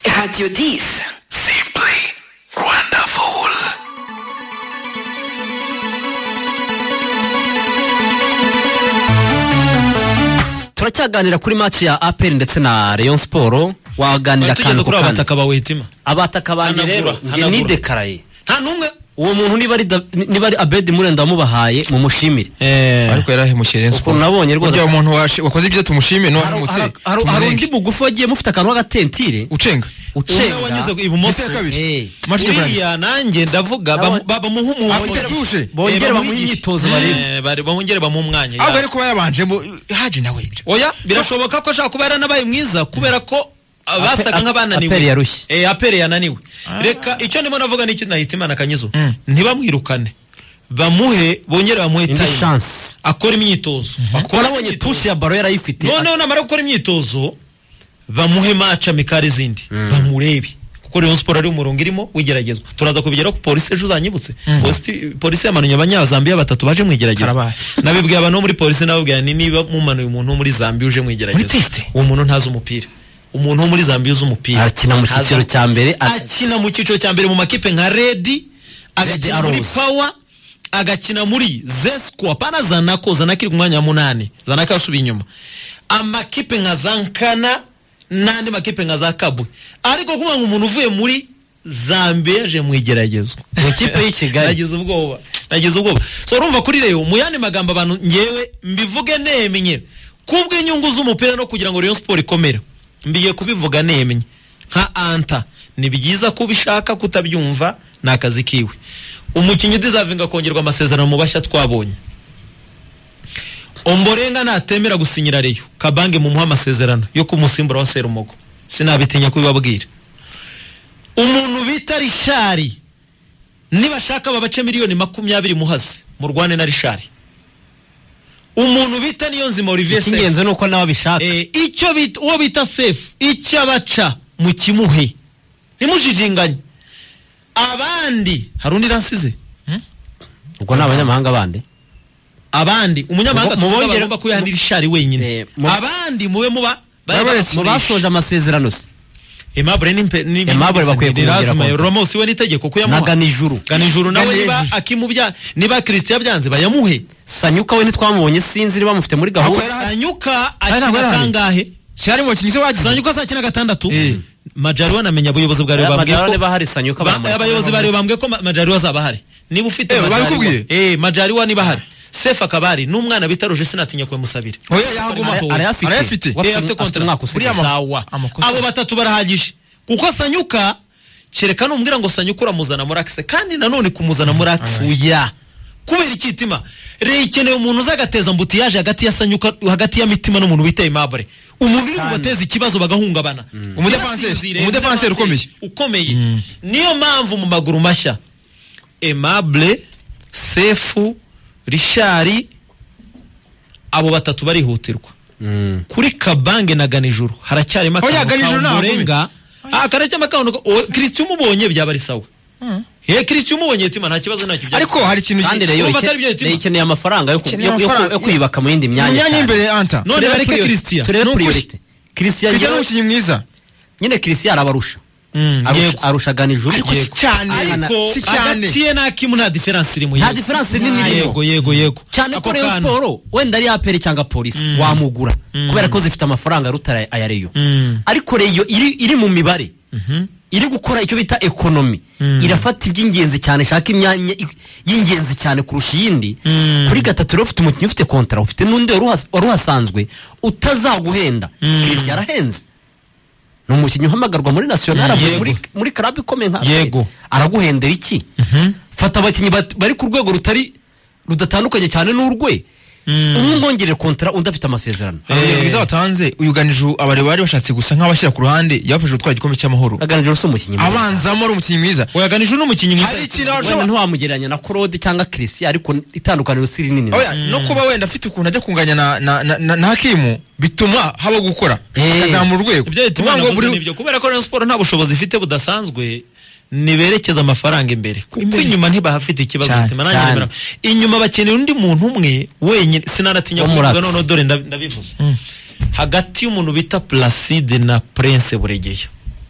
Radio 10. Simply wonderful. Turacyaganira kuri match ya APR ndetse na Rayon Sport. Waganira kandi kuri abataka bawetima. Abataka banje rero nge ni dekaraye. Nta numwe uwo muntu niba ari Abedi Murenda wamubahaye mu mushimire. Ariko yarahemukiye Rayon Sport. Nabonye rwose umuntu wakoze ibyo tumushime no musiri. Hari undi bugufi wagiye mufite akantu gatentire ucenga wanyuze ibumoso kabiri. Uriya nanjye ndavuga baba muhumu bongere bamuha imyitozo bari bongere bamu umwanya. Abo ariko bayabanje haje nawe. Oya birashoboka ko ashaka kuba yaranabaye mwiza kubera ko abasaga nk'abananiwe. APR yananiwe. Reka icyo ndimo navuga n'iki nahita Imana Kanyizo. Ntibamwirukane. Bamuhe bongere bamuhe time. Akora imyitozo. Akora bonye touche ya baro yarayifite. None namara gukora imyitozo bamuhe match amikari zindi. Bamurebe. Kuko Rayon Sport ari umurongo irimo wigeragezwa. Turaza kubigera ko police ejo zanyibutse. Police yamanunye abanyazambiya batatu baje mwigeragezwa. Nabibwiye abantu muri police nababwiye niba mumanuye umuntu muri Zambia uje mwigeragezwa. Uwo muntu ntazi umupira. Umuntu wo muri Zambia uzi umupira akina mu cyiciro cya mbere mu makipe nka Red, agakina muri Power, agakina muri Zesco apana Zanakiri ku mwanya wa 8 Zanaka yasubiye inyuma, amakipe nka Zankana nandi makipe nka za Kabwe, ariko kuma umuntu uvuye muri Zambia aje mwigeragezwa mu kipe y'Ikigali nagize ubwoba so urumva kuri rero mu yandi magambo abantu ngewe mbivuge nemenye kubwe inyungu z'umupira no kugira ngo Rayon Sport ikomere. Mbiye kubivuga nemenye nka Anta ni byiza kubishaka kutabyumva nakazi kiwe. Umukinyi dizavinga kongerwa amasezerano mu bashya twabonye. Omborenga natemera gusinyira Reyo Kabange mu muha amasezerano yo kumusimbura wa Serumogo. Sinabitinya kubibabwira. Umuntu bita Richard niba shaka babace miliyoni 20 muhase mu Rwanda na Richard. Umuntu bita Niyonzima Olivier kingenze nuko nawe bishaka icyo bita uwo bita safe icyo abaca mu kimuhe nimujijinganye abandi harundi ransize ubwo nabanyamahanga abandi umunyamahanga tugomba kuyahandira ishari wenyine abandi mube muba basoje amasezerano se Aimable bakwiye kumwongera Ramos we nitegeko kuyamuha ganijuru nawe niba akimubya niba Christian byanze bayamuhe. Sanyuka we nitwamubonye sinzi niba mufite muri gahunda. Sanyuka akina kangahe cyari mu kinyi se wagize Sanyuka azakina gatandatu. Majari namenya abayobozi bwa Rayon bambwiye ko bahari Sanyuka abayobozi bari bambwiye ko Majari azaba hari niba ufite Majari wa niba hari Sefa Kabari n'umwana bita Roger sinatinya kwe musabire. Oya yaguma arayafite contract kuri sawa. Abo batatu barahagije kuko Sanyuka kerekana umbwira ngo Sanyuka uramuzana muri Axe kandi nanone kumuzana muri Axe uya kubera ikitima reikeneye umuntu uzagateza mbutiyaje hagati ya Sanyuka hagati ya mitima n'umuntu bita Aimable umubiri ubateza ikibazo bagahungabana. Umudefanseri ukomeye niyo mpamvu mu maguru mashya Aimable Sefu Richard abo batatu barihutirwa. Kuri Kabange na Ganijuru haracyari Murenga akaracya makano Christian mubonye byaba ari sawa. Christian mubonye tima nta kibazo nacyo bya. Ariko hari ikintu kandi rero ikeneye amafaranga yo kwibaka mu yindi myanya imbere Anta. None bareke Christian turebe priority. Christian n'umukinyi mwiza nyine Christian arabarusha arusha Ganijuru cyane si cyane hagati na Kimu nta difference iri mu nta difference nini yego cyane ko Rayon Sport wenda ari APR cyangwa Police wamugura kubera ko zifite amafaranga rutara aya Reyo ariko Reyo iri mu mibare iri gukora icyo bita economy irafata iby'ingenzi cyane shaka imyanya y'ingenzi cyane kurusha yindi kuri gatatu rero ufite umukinyi ufite contract ufite n'undi waruhasanzwe utazaguhenda Christian arahenze n'umukinyi uhamagarwa muri national muri club ikomeye nka araguhendera iki fata abakinyi bari ku rwego rudatandukanye cyane n'urwe umwongerere contract undafite amasezerano mwiza watanze uyuganije abareba bari bashatse gusa nk'abashyira ku ruhande yafashe utwaye igikombe cy'amahoro aganije uruso umukinyi abanzamo ari umukinyi mwiza uyaganije n'umukinyi mwiza ntiwamugereranya na Claude cyangwa Christian ariko itandukaniro siri nini no kuba wenda afite ukuntu ajya kunganya na Hakimu bituma haba gukora akazamura urwego ibyo kubera ko Rayon Sport nta bushobozi ifite budasanzwe niberekeza amafaranga imbere kuko inyuma ntibahafite ikibazo mutima nanjye inyuma bakeneye undi muntu umwe wenyine sinanatinya kuvuga none dore ndabivuze hagati y'umuntu bita Placide na Prince Buregeya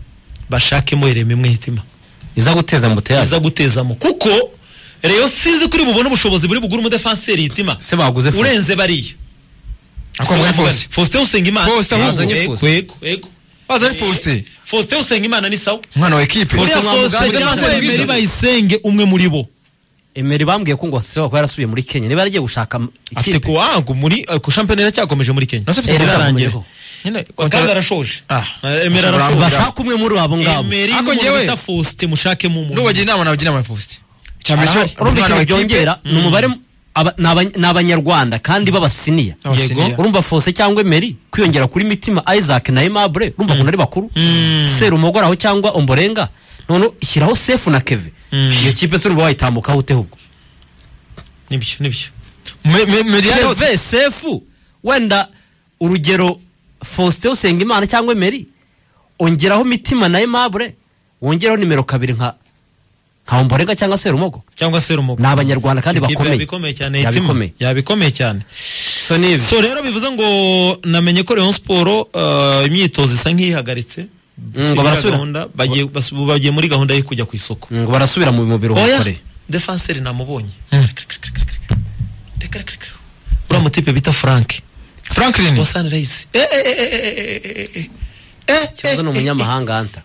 bashakemo ireme imwe hitima iza guteza mbuteyaje iza gutezamo kuko Rayon sinzi kuri bubone ubushobozi buri bugura umudefanseri hitima se baguze urenze bariya Faustin Usengimana kwego bazanye Faustin Usengimana ni sawa umwana wa equipe Emery Bayisenge umwe muri bo Emery bambwiye ko ngo se wakora yarasubiye muri Kenya niba yagiye gushaka afite ko wangu muri ku championnat cyakomeje muri Kenya nose afite yarangiye nyine kandi arashoje Emery arashoje bashaka umwe muri abo ngabo Emery n'umuntu Faustin mushake mu muntu n'ubagira inama nabagira ama Faustin cyambere urumva byongera ni umubare n'abanyarwanda kandi babasiniya urumva Faustin cyangwa Emery kwiyongera kuri Mitima Isaac na Aimable urumva ko ari bakuru Serumugora aho cyangwa Omborenga none ishyiraho Sefu na Keve iyo kipe se urumva wayitambuka hute hubwo nibyo Keve Sefu wenda urugero Faustin Usengimana cyangwa Emery ongeraho Mitima na Aimable wongeraho nimero 2 nka Omborenga cyangwa Serumogo ni abanyarwanda kandi bakomeye cyane yabikomeye cyane so rero bivuze ngo namenye ko Rayon Sport imyitozo isa nk'ihagaritse ngo barasubira bagiye muri gahunda yo kujya ku isoko ngo barasubira mu biro bakore defenseur namubonye ura mutipe bita Franklin wa Sunrise cyazo no munyamahanga anta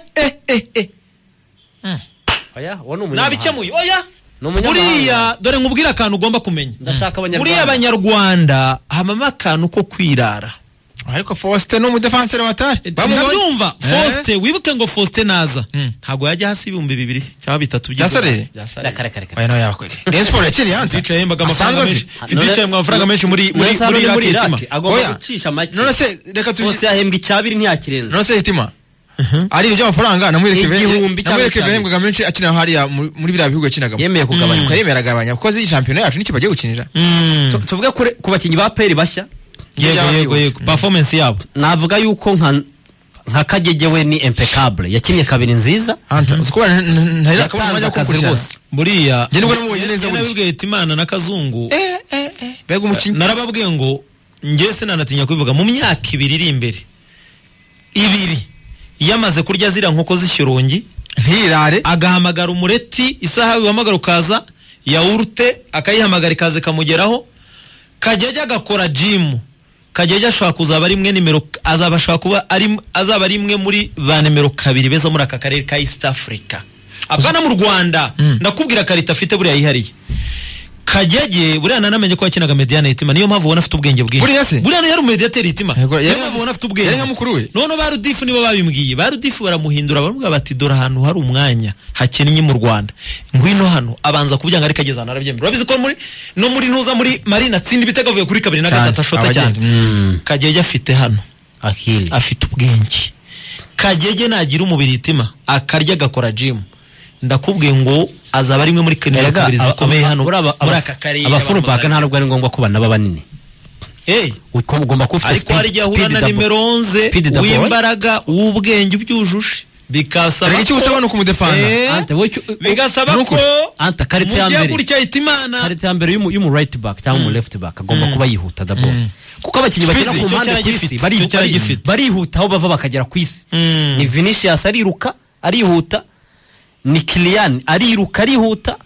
oya wano nabikemuye oya buriya dore nkubwira akantu ugomba kumenya buriya abanyarwanda hamama akantu ko kwirara ariko Faustin no mudefenseur watari bamubyumva Faustin wibuke ngo Faustin naza ntago yajya hasi 2000 cyangwa 3 byasare oya no yakwere Sport yakiri yante dice yembaga amafaranga menshi dice amafaranga menshi muri Hitima agomba gucisha make none se reka Faustin yahembwa icyabiri ntiyakirenza none se Hitima ari ibyo amafaranga namwereke behembwaga menshi akina hariya muri biriya bihugu yakinagamo yemeye kugabanya yemeragabanya kuko zi championnat yacu niki bagiye gukinira tuvuge ku bakinyi ba PL bashya yego performance yabo navuga yuko nka Kagege we ni impeccable yakinnye kabiri nziza uko ntari kabanya kukurikirana buriya ngenwe namubonye neza nabibwiye Timana na Kazungu bega umukinyi narababwiye ngo ngese nanatinya kubivuga mu myaka 2 iri imbere 2 yamaze kurya zira nkoko z'ishyorongi ntirare agahamagara umureti isaha bihamagara ukaza yaurute akayihamagara ikaze kamugeraho Kagege agakora gym Kagege ashaka kuzaba rimwe nimero azabashaka kuba azaba ari imwe muri ba nimero 2 beza muri aka karere ka East Africa apana mu Rwanda ndakubwira karita afite buriya yihariye Kagege buriya nanamenye ko yakinaga Mediane Hitima niyo mpamvu ubona afite ubwenge bwinshi buriya yari umediateur Hitima niyo mpamvu ubona afite ubwenge yari nkamukuru we none barudifu nibo babimbwiye barudifu baramuhindura baravuga bati dora ahantu hari umwanya hakinnye mu Rwanda ngwino hano abanza kubyanga ari Kageze narabyemera urabizi ko muri ntuza muri Marina tsindi bitega vuye kuri 2 na 3 ashota cyane Kagege afite hano akili afite ubwenge Kagege nagira umubiri Hitima akarya gakora gym ndakubwiye ngo azaba rimwe muri kenera kabiri zikomeye hano muri aka karere abafuru baka nta nubwo ari ngombwa ko bana banini uko ugomba kufite ariko hari gihe ahura na nimero 11 w'imbaraga w'ubwenge ubyujuje bikasaba ko usaba no kumudefanda ante bigasaba ko anta karite ya mbere kurya Hitimana karite ya mbere y'umu right back cyangwa mu left back agomba kuba yihuta dabo kuko abakinyi bakina ku mpande kwisi barihuta aho bava bakagera kwisi ni Vinicius arihuta ni Kylian arihuta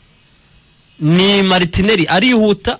ni Martinelli arihuta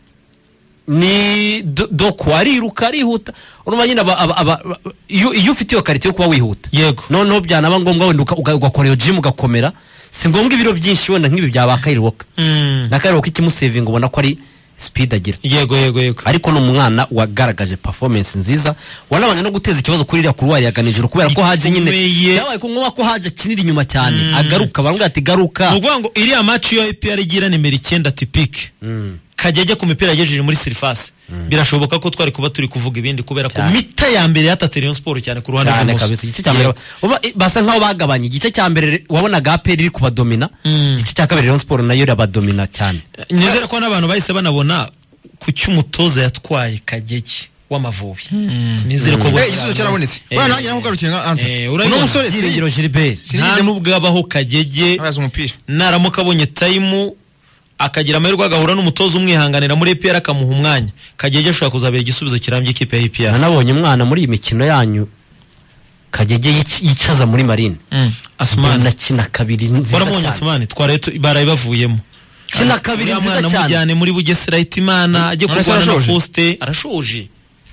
ni Doku arihuta urumva nyine iyo ufite iyo karite yo kuba wihuta yego noneho byanaba ngombwa wenda ugakora iyo gym ugakomera si ngombwa ibiro byinshi wenda nk'ibi byaba Kairoka na Kairoka ikimusevinga ubona ko ari speed agira yego ariko no umwana wagaragaje performance nziza wanabanye no guteza ikibazo kuri iriya kuruwari yaganijuru kubera ko haje nyine yabaye ko ngoba ko haje kinira inyuma cyane agaruka barambwira ati garuka nuvuga ngo iriya match yo EPR igira nimero 9 typique Kagege ku mipira yagejeje muri surface birashoboka ko twari kuba turi kuvuga ibindi kubera ko mita ya mbere yatatse Rayon Sport cyane ku ruhande rw'imoso kabisa igice cya mbere basa nkaho bagabanye igice cya mbere wabonaga APR iri kubadomina igice cya kabiri Rayon Sport nayo irabadomina cyane nizera ko n'abantu bahise banabona ku cy'umutoza yatwaye Kagege w'Amavubi nizere ko izo cyarabonetse bana nanjye naho garukiye ante uno musore Byiringiro Gilbert nta nubwo abaho Kagege naramuka abonye time akagira amahirwe agahura n'umutoza umwihanganira muri EPR akamuha umwanya Kagege ashobora kuzabera igisubizo kirambye ikipe ya EPR nabonye umwana muri iyi mikino yanyu Kagege yicaza muri Marine Asumani nakina kabiri nziza baramunye cyane Asumani twaraye baraye bavuyemo kina kabiri nziza mwana cyane mujyane muri Bugesera Hitimana ajye kurwana na Poste arashoje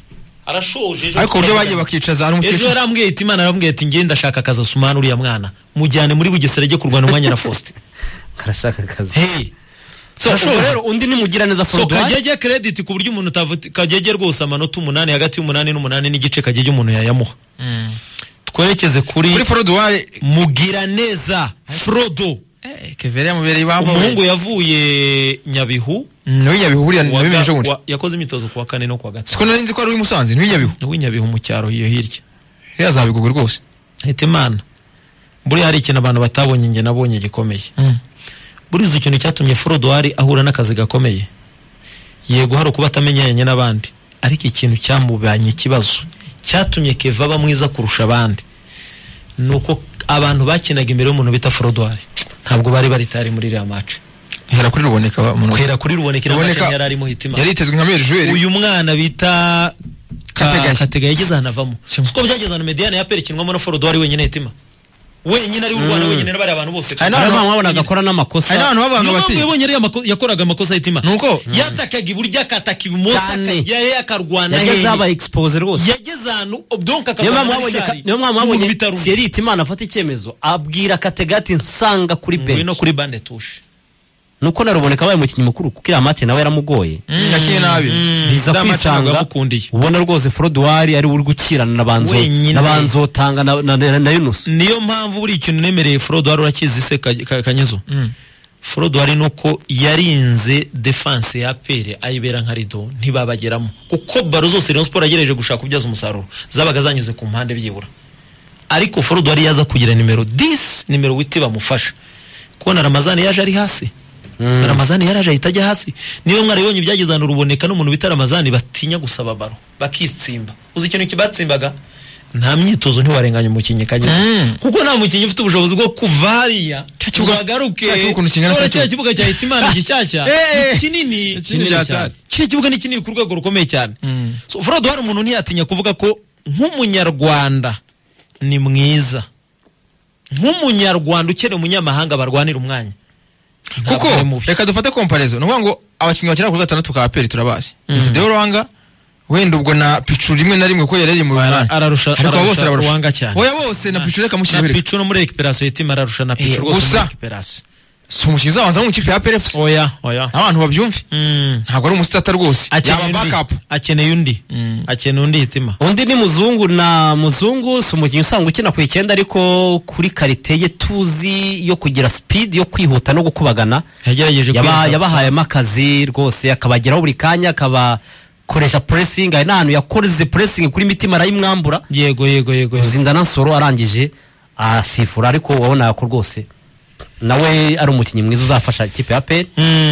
ariko buryo bagiye bakicaza ari ejo umukecuru yarambwiye Hitimana arambwiye ati ngenda ashaka akazi Asumani uriya mwana mujyane muri Bugesera ajye kurwana umwanya na Poste karashaka akazi hey so rero undi ni mugira neza so Frodouard Kagege credit ku buryo umuntu utavuta Kagege rwose amanota 8 hagati y'8 n'8 n'igice Kagege umuntu yayamuha twerekeze kuri Frodouard mugira neza Frodo Kevere yamubereye ibamba umuhungu yavuye Nyabihu Nyabihu buriya nabimenye ejo bundi yakoze imitozo kuwa 4 no kuwa 5 siko nari nzi ko ari uwi Musanze Nyabihu Nyabihu mu cyaro iyo hirya yazabigugu rwose Hitimana buri hari ikintu abantu batabonye nge nabonye gikomeye buri izo kintu cyatumye Frodouard ahura n'akazi gakomeye yego hari kuba atamenyanye n'abandi ariko ikintu cyamubanye ikibazo cyatumye Keva aba mwiza kurusha abandi nuko abantu bakinaga imbere y'umuntu bita Frodouard ntabwo bari tari muri iriya match hera kuri ruboneka kwera kuri ruboneka yari arimo Hitimana yari itezwe nka Meilleur joueur uyu mwana bita Katega yageze hanavamo Simo. uko byageze na Mediane ya perekinwamo na Frodouard wenyine Hitima wenyine ari urwana wenyine n'abari abantu bose Hari hari n'abantu mwabona agakora n'amakosa hari n'abantu babanga niyo bati mpamvu yabonye ari yakoraga amakosa Hitima nuko yatakaga iburyo akataka ibumoso Cyane. akajya akarwana yageze aba expose rwose yageze ahantu donc niyo mpamvu akarwana mwabonye Thierry Hitimana afata icyemezo abwira Kategati nsanga kuri bench no kuri bande touche nuko naruboneka abaye umukinnyi mukuru kuko iriya match nawe yaramugoye yakiye nabi biza kwisanga ubona rwose Frodouard ari uri gukirana Wenyine. n'abanzotanga na Yunus niyo mpamvu buri ikintu nemereye Frodouard urakizi se Kanyezo Frodouard nuko yarinze defense ya Pere ayibera nka rido ntibabageramo kuko baro zose Rayon Sport yagereje gushaka kubyaza umusaruro zabaga zanyuze ku mpande byibura ariko Frodouard yaza kugira nimero 10 nimero witi bamufasha kubona Ramazani yaje ari hasi Ramazani yaraje itajya hasi niyo mwari yonye byagezana uruboneka n'umuntu bita Ramazani batinya gusaba baro bakitsimba uzi ikintu kibatsimbaga nta myitozo ntiwarenganya umukinnyi Kagege kuko nta mukinnyi ufite ubushobozi bwo kuvariya cyagaruke cya kibuga cya Hitimana gishyashya kinini cyane kiri kibuga ni kinini ku rwego rukomeye cyane so Frodouard umuntu ntiyatinya kuvuga ko nk'umunyarwanda ni mwiza nk'umunyarwanda ukeneye umunyamahanga barwanira umwanya kuko reka dufate comparaison nuvuga ngo abakinnyi bakina ku gatandatu ka Aperi turabazi Deo Rwanga wenda ubwo na Pichu rimwe na rimwe ko yarari mu runani ararusha Rwanga cyane oya bose na Pichu reka mushyire na Pichu no muri recuperation Hitima ararusha na Pichu rwose muri recuperation si umukinnyi uzabanza mu ikipe ya Aperi FC oya abantu babyumve ntabwo ari umusitata rwose yaba backup akeneye undi Hitima undi ni muzungu si umukinnyi usanga ukina ku 9 ariko kuri karite ye tuzi yo kugira speed yo kwihuta no gukubagana yagerageje yabahayemo akazi rwose akabageraho buri kanya koresha pressing ari n'ahantu yakoreze pressing kuri Mitima arayimwambura yego Zindana Nsoro arangije asifura ariko wabona ko rwose nawe ari umukinnyi mwiza uzafasha ikipe ya Aperi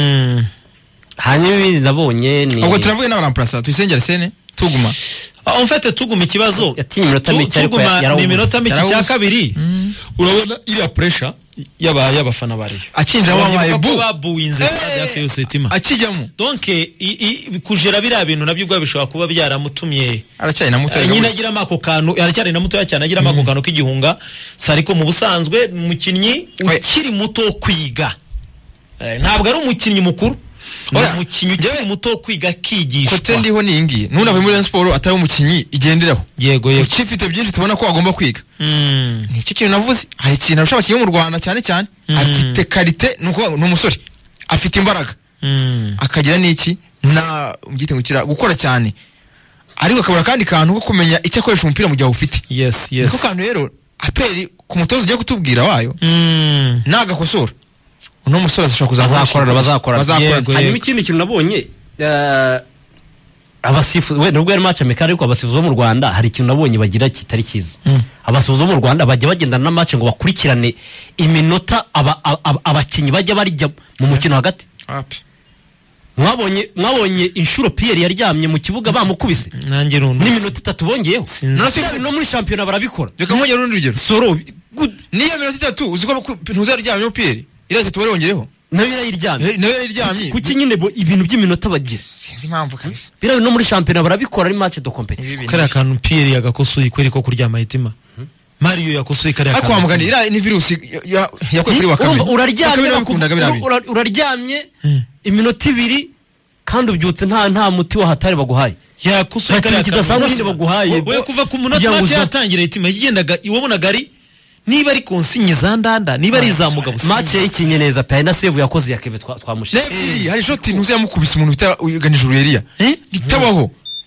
hanyuma ibindi nabonye ni ubwo turavuye n'abaramplasa tuyisengera sene tuguma en fait tuguma ikibazo yatinye iminota mike ariko ni iminota mike cya kabiri urabona iriya pressure y'abafana bari akinjira wabaye babuinze hafi yose Hitima akijyamo donc kujera biriya bintu nabyo ubwo bishobora kuba byaramutumye aracyari na muto nyine agira amako kantu aracyari na muto cyane agira amako kantu k'igihunga sariko mu busanzwe umukinnyi ukiri muto kwiga ntabwo ari umukinnyi mukuru umukinnyi ukiri muto kwiga kigishwa kote ndiho ningi nuna muri Rayon Sport atari umukinnyi igenderaho yego ukifite byinshi tubona ko agomba kwiga ni cyo kintu navuze hari ikintu arusha abakinnyi mu Rwanda cyane afite karite nuko n'umusore afite imbaraga akagira n'iki na mugite ngukira gukora cyane ariko akabura kandi kantu ko kumenya icyo akoresha umupira mu gihe ufite yes niko kantu rero Aperi ku mutozo ugiye kutubwira wayo nagakosora uno musore ashobora bazakora hanyuma ikindi kintu nabonye abasifuzi wenda ubwo yari match amekare ariko abasifuzi bo mu Rwanda hari ikintu nabonye bagira kitari cyiza abasifuzi bo mu Rwanda bajya bagendana na match ngo bakurikirane iminota abakinnyi bajya barya mu mukino hagati mwabonye inshuro Pierre yaryamye mu kibuga bamukubise nanjye rundi n'iminota 3 bongeyeho no muri championnat barabikora reka nkongera urundi rugero Soro niyo minota 3 uziko ntuzaryamye Pierre iraze tubarongereho nayo yariryamye kuki nyine ibintu by'iminota bagira sinzi impamvu kabisa bira no muri championnat barabikora ari match de competition kare akantu Pierre yagakosoye kweri ko kuryama Hitima Mario yakosoye kariya ariko wamugani ira ni virusi yakoze kuri Bakame uraryamye iminota 2 kandi ubyutse nta muti wahatari baguhaye yakosoye kariya kidasanzwe kindi baguhaye we kuva ku munota make yatangira itima yigendaga iwabonaga ari niba ari konsinye za ndanda niba ari izamuga businye match yikinye neza pe na save yakoze ya Keve twamushye hari shot ntuze yamukubise umuntu bita uganijuru Elia ritabaho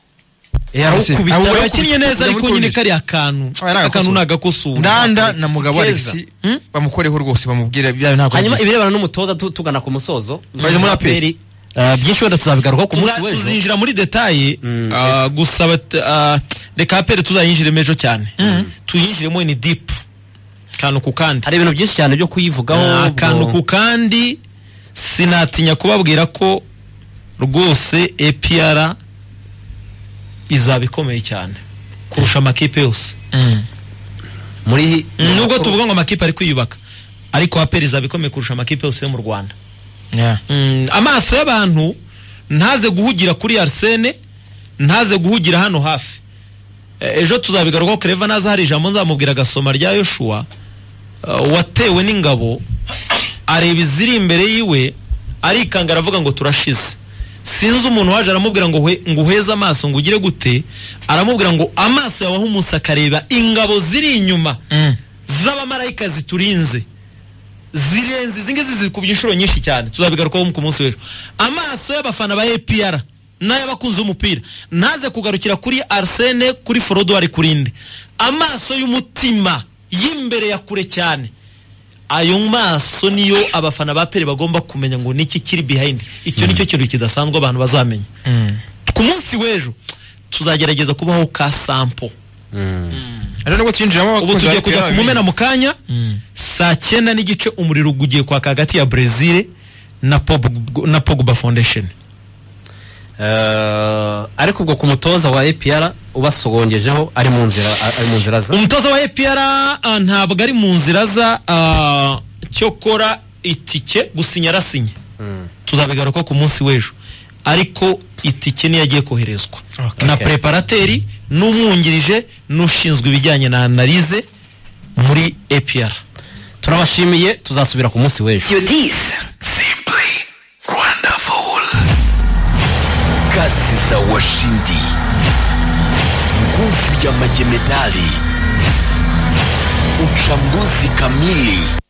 yakinye neza ariko nyine kari akantu nagakosura ndanda na mugabo Alexi bamukoreho rwose bamubwira byayo ntabwo hanyuma ibirebana n'umutoza tugana ku musozo baje muri aperi byinshi wenda tuzabigaruka ku munsi wejo tuzinjira muri detail gusaba reka aperi tuzayinjire mejo cyane tuyinjiremo ni deep kantu ku kandi hari ibintu byinshi cyane byo kuyivugaho kantu ku kandi sinatinya kubabwira ko rwose APR izabikomeye cyane kurusha amakipe yose muri nubwo tuvuga ngo amakipe ari kwiyubaka ariko APR izabikomeye kurusha amakipe yose yo mu Rwanda amaso y'abantu ntaze guhugira kuri Arsene ntaze guhugira hano hafi ejo tuzabigaruka Clever naza hari ijambo nzamubwira gasoma rya Yoshua watewe n'ingabo areba iziri imbere yiwe arikanga aravuga ngo turashize sinzi umuntu waje aramubwira ngo uheze amaso ngo ugire gute aramubwira ngo amaso yawe umunsi akareba ingabo ziri inyuma z'abamarayika ziturinze zirenze zingizi zikubye inshuro nyinshi cyane tuzabigarukaho ku munsi w'ejo amaso y'abafana ba APR n'abakunze umupira naze kugarukira kuri Arsene kuri Frodo ari kurinde amaso y'umutima y'imbere ya kure cyane ayo maso niyo abafana ba APR bagomba kumenya ngo niki kiri behind icyo nicyo kintu kidasanzwe abantu bazamenya ku munsi w'ejo tuzagerageza kubaho ka sample rero nubwo twinjiramo ubu tugiye kujya kumumena mu kanya saa 9 n'igice umuriro ugiye kwa hagati ya Brazil na Pogba Foundation ariko ubwo ku mutoza wa APR ubasogongejeho ari mu nzira za umutoza wa APR ntabwo ari mu nzira za cyokora itike gusinya rasinye tuzabigaruka ku munsi w'ejo ariko itike ni yagiye koherezwa na preparateri n'umwungirije n'ushinzwe ibijyanye na analyse muri APR turabashimiye tuzasubira ku munsi w'ejo Simply wonderful. Kazi za washindi, nguvu ya majemedali, uchambuzi kamili.